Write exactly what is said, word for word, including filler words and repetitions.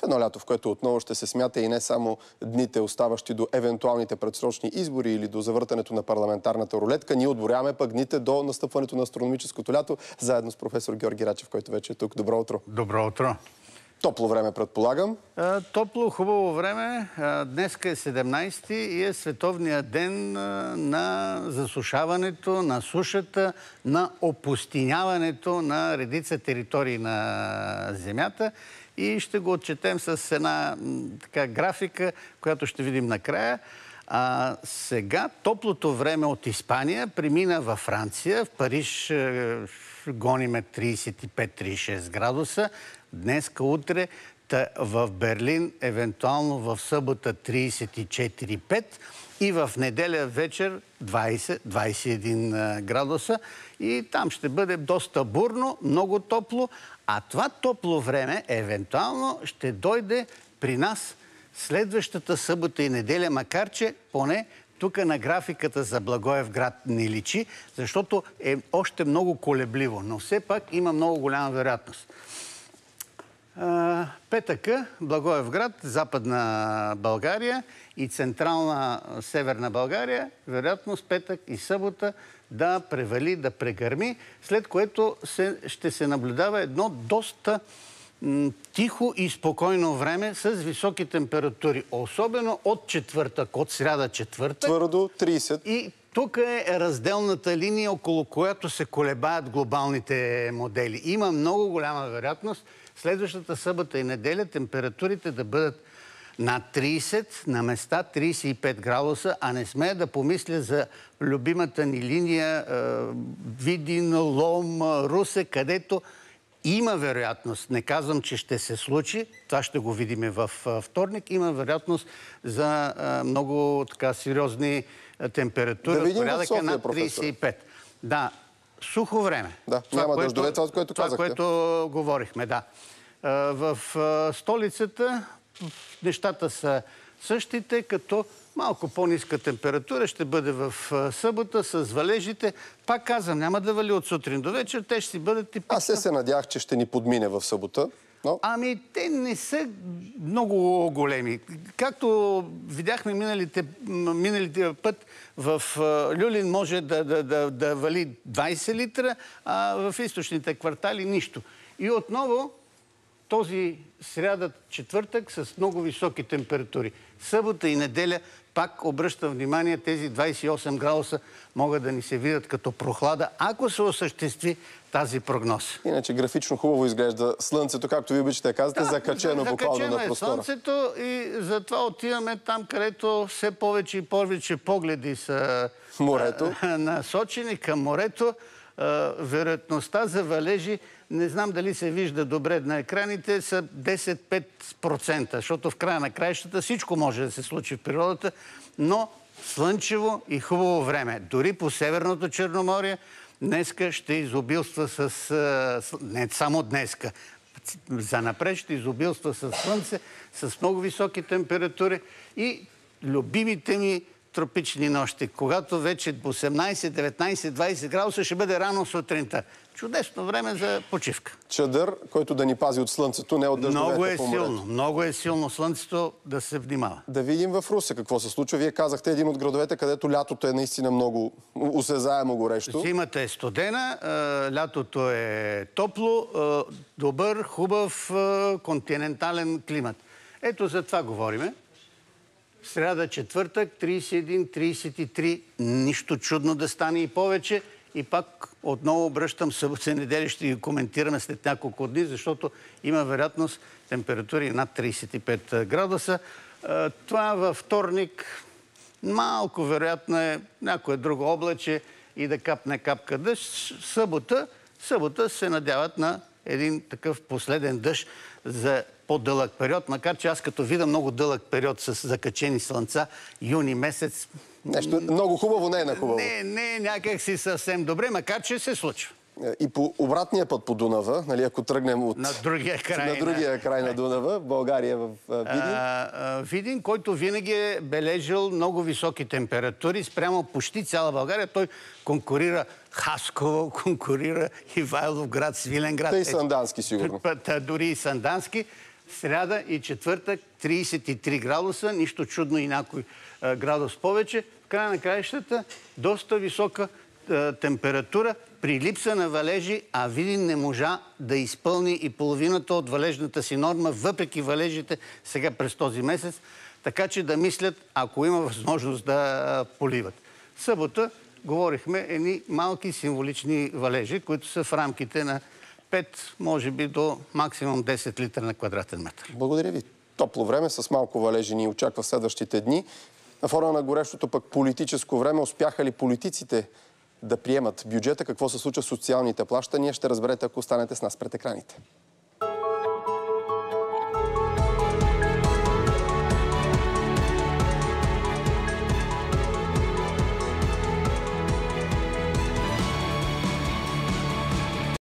едно лято, в което отново ще се смята и не само дните, оставащи до евентуалните предсрочни избори или до завъртането на парламентарната рулетка. Ние отборяваме пък дните до настъпването на астрономическото лято, заедно с професор Георги Рачев, който вече е тук. Добро утро. Добро утро. Топло време, предполагам. А, топло, хубаво време. А, днеска е седемнайсети и е световният ден а, на засушаването, на сушата, на опустиняването на редица територии на Земята. И ще го отчетем с една така графика, която ще видим накрая. А, сега топлото време от Испания премина във Франция. В Париж е, гониме трийсет и пет трийсет и шест градуса. Днеска, утре, та в Берлин, евентуално в събота трийсет и четири пет и в неделя вечер двайсет двайсет и един градуса. И там ще бъде доста бурно, много топло. А това топло време евентуално ще дойде при нас следващата събота и неделя, макар че поне тук на графиката за Благоевград не личи, защото е още много колебливо, но все пак има много голяма вероятност. Петъка, Благоевград, Западна България и Централна Северна България, вероятност петък и събота да превали, да прегърми, след което се, ще се наблюдава едно доста м, тихо и спокойно време с високи температури, особено от четвъртък, от сряда четвъртък. Твърдо трийсет. И тук е разделната линия, около която се колебаят глобалните модели. Има много голяма вероятност следващата събота и неделя температурите да бъдат над трийсет, на места трийсет и пет градуса, а не смея да помисля за любимата ни линия Видин, Лом, Русе, където има вероятност, не казвам, че ще се случи, това ще го видим във вторник, има вероятност за много така сериозни температури. Да видим в София, над трийсет и пет. Да, сухо време. Да, това, няма което, дъждове, това, което това, казахте. което говорихме, да. В столицата нещата са същите, като малко по-ниска температура ще бъде в събота с валежите. Пак казвам, няма да вали от сутрин до вечер, те ще си бъдат типично. Аз се се надях, че ще ни подмине в събота. Но... Ами, те не са много големи. Както видяхме миналите, миналите път, в Люлин може да, да, да, да вали двайсет литра, а в източните квартали нищо. И отново този сряда, четвъртък с много високи температури. Събота и неделя пак обръщам внимание, тези двайсет и осем градуса могат да ни се видят като прохлада, ако се осъществи тази прогноза. Иначе графично хубаво изглежда слънцето, както ви обичате да казвате, да, закачено буквално на простора. Закачено е слънцето и затова отиваме там, където все повече и повече погледи са морето. насочени към морето. Вероятността за валежи, не знам дали се вижда добре на екраните, са десет до пет процента, защото в края на краищата всичко може да се случи в природата, но слънчево и хубаво време. Дори по Северното Черноморие днеска ще изобилства с... Не само днеска. Занапред ще изобилства с слънце, с много високи температури и любимите ми тропични нощи, когато вече осемнайсет, деветнайсет, двайсет градуса ще бъде рано сутринта. Чудесно време за почивка. Чадър, който да ни пази от слънцето, не от дъждовете много е по морето. силно, много е силно слънцето, да се внимава. Да видим в Русе какво се случва. Вие казахте един от градовете, където лятото е наистина много осезаемо горещо. Зимата е студена, лятото е топло, добър, хубав континентален климат. Ето за това говориме. Сряда, четвъртък, трийсет и един трийсет и три. Нищо чудно да стане и повече. И пак отново обръщам събота и неделя, ще ги коментираме след няколко дни, защото има вероятност температури над трийсет и пет градуса. Това във вторник малко вероятно е някое друго облаче и да капне капка дъжд. Събота, събота се надяват на един такъв последен дъжд за по-дълъг период, макар че аз като видя много дълъг период с закачени слънца, юни месец... Нещо много хубаво не е на хубаво. Не, не е някак си съвсем добре, макар че се случва. И по обратния път по Дунава, нали, ако тръгнем от... На другия край, на, другия край на Дунава, в България, в Видин. А, а, Видин, който винаги е бележил много високи температури, спрямо почти цяла България. Той конкурира Хасково, конкурира Ивайловград, Свиленград. Та и Сандански, сигурно. Дори и Сандански. Сряда и четвъртък трийсет и три градуса, нищо чудно и някой а, градус повече. В края на краищата доста висока а, температура при липса на валежи, а Видин не можа да изпълни и половината от валежната си норма, въпреки валежите сега през този месец, така че да мислят, ако има възможност да поливат. Събота говорихме едни малки символични валежи, които са в рамките на пет, може би до максимум десет литра на квадратен метър. Благодаря ви. Топло време с малко валежи ни очаква в следващите дни. На фона на горещото пък политическо време, успяха ли политиците да приемат бюджета? Какво се случва с социалните плащания? Ще разберете, ако останете с нас пред екраните.